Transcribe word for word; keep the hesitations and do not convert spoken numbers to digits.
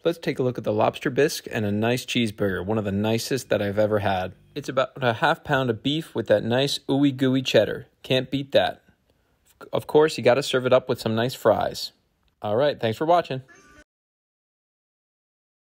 Let's take a look at the Lobster Bisque and a nice cheeseburger, one of the nicest that I've ever had. It's about a half pound of beef with that nice ooey gooey cheddar. Can't beat that. Of course, you got to serve it up with some nice fries. All right, thanks for watching.